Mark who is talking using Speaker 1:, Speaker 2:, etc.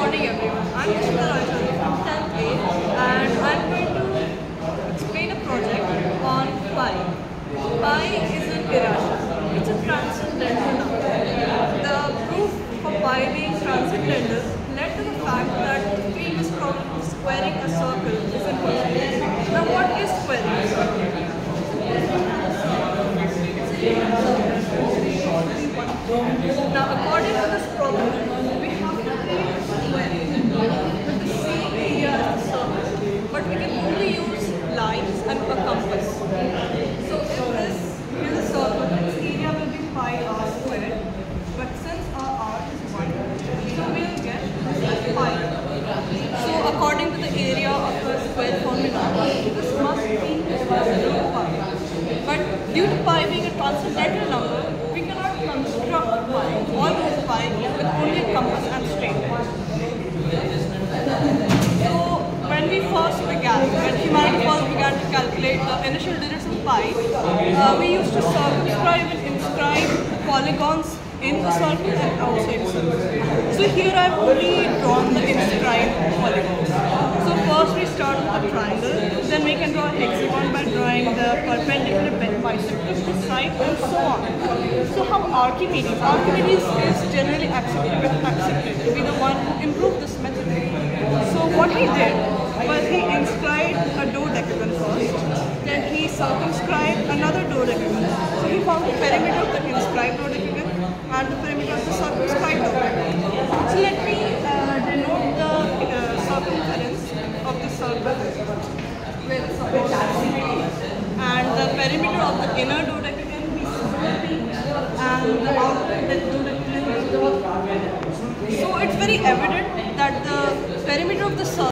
Speaker 1: morning everyone. I'm Ishita Rajani from 10th A and I'm going to explain a project on pi. Pi is an irrational. It's a transcendental number. The proof for pi being transcendental led to the fact that the previous problem of squaring a circle is impossible. Now what is squaring a circle? Now according to this problem, we have to create a square with the same area as the circle, but we can only use lines and a compass. So if this is a circle, its area will be pi r squared, but since our r is 1, so we will get pi. So according to the area of the square formula, this must be equal to pi. But due to pi being a transcendental number, we cannot construct pi or use pi with only a compass and straight line. So when humanity first began to calculate the initial digits of pi, we used to circumscribe and inscribe polygons in the circle and outside the circle. So here I have only drawn the inscribed polygons. So first we start with a triangle, then we can draw a hexagon by drawing the perpendicular bisector to the side and so on. So how Archimedes is generally accepted to be the one who improved this method. So what he did was he inscribed a dodecagon first, then he circumscribed another dodecagon. So he found the perimeter of the inscribed dodecagon and the perimeter of the circumscribed dodecagon. So let me denote the circumference of the circle with suppose and the perimeter of the inner dodecagon we and the outer dodecagon. So it's very evident that the perimeter of the circle